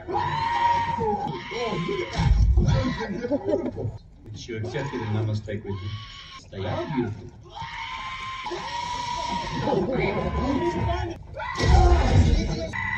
Which you accepted and I must take with you. Stay out beautiful. Oh,